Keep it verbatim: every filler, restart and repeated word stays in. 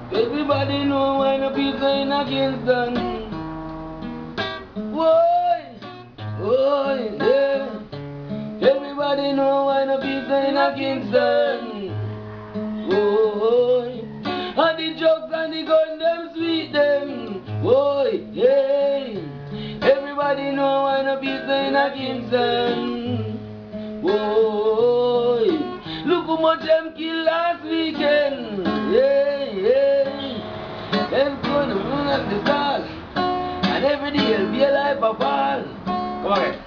Everybody know why no people in a Kingston. Boy, boy, yeah. Everybody know why no people in a Kingston. Boy, and the drugs and the gun them sweet them. Boy, yeah. Everybody know why no people in a Kingston. Boy, look how much them kill last weekend. Yeah, yeah. Them gonna run up the stars, and every day will be a life of fall. Come on.